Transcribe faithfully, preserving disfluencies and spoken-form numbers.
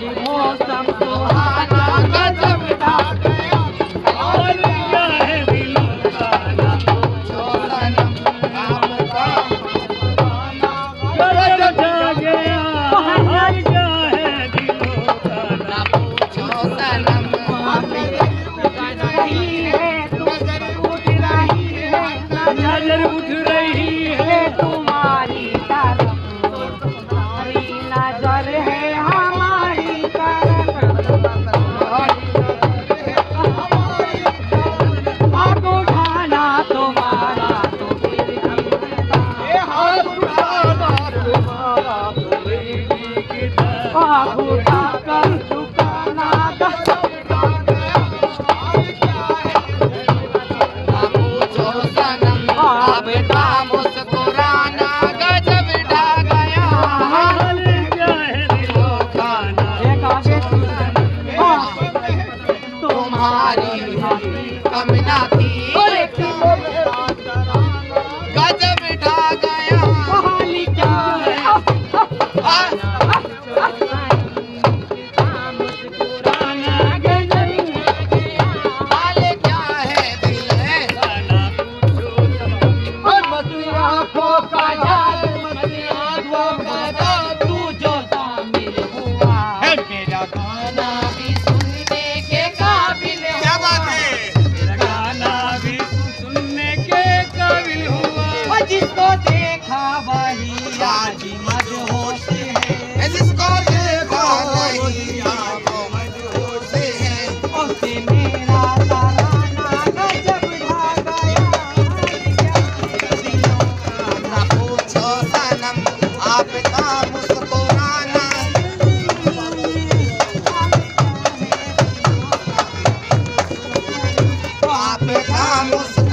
मौसम सुहाना गजब ढा गया। हाल क्या है दिलों का ना पूछो सनम, आपका गजब ढा गया। हाल क्या है दिलों का ना पूछो सनम। नजर उठ रही है तुम्हारी तरफ, तुम्हारी नजर है हमारी तरफ। हाथ उठाना तुम्हारा तो फिर भी हाथ उठाना तुम्हारा तो फिर भी किधर। हाथ उठाकर झुकाना गजब ढा गया। हाल क्या है ना पूछो सनम, आपका मुस्कुराना गजब ढा गया। हाल क्या है दिलों का ना तुम्हारी कम ना थी गजब ढा गया। हाल क्या है मुस्कुराना गजब ढा गया। हाल क्या है दिल है ना पूछो सनम। मती आँखों का याद, मती आँखों का याद, तू जो शामिल हुआ है मेरा गाना भी सुनने के काबिल हुआ। क्या बात है, मेरा गाना भी सुनने के काबिल हुआ। जिसको देखा वही आज मदहोश है, जिसको देखा वही आज मदहोश है। उससे मेरा तराना गजब ढा गया। ना पूछो सनम, आपका मुस्कुराना आपका मुस्कुराना